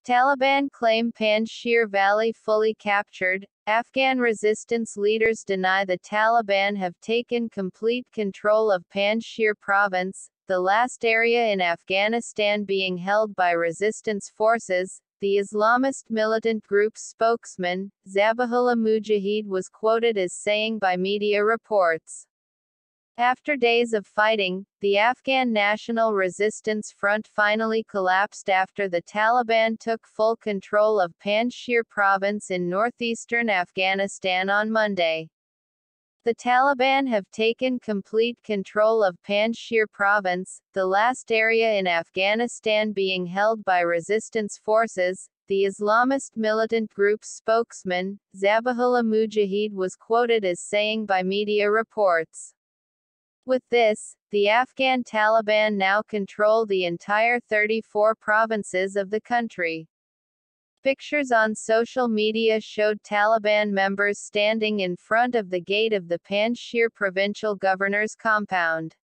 Taliban claim Panjshir Valley fully captured. Afghan resistance leaders deny the Taliban have taken complete control of Panjshir province, the last area in Afghanistan being held by resistance forces. The Islamist militant group's spokesman, Zabihullah Mujahid, was quoted as saying by media reports. After days of fighting, the Afghan National Resistance Front finally collapsed after the Taliban took full control of Panjshir province in northeastern Afghanistan on Monday. The Taliban have taken complete control of Panjshir province, the last area in Afghanistan being held by resistance forces. The Islamist militant group's spokesman, Zabihullah Mujahid, was quoted as saying by media reports. With this, the Afghan Taliban now control the entire 34 provinces of the country. Pictures on social media showed Taliban members standing in front of the gate of the Panjshir provincial governor's compound.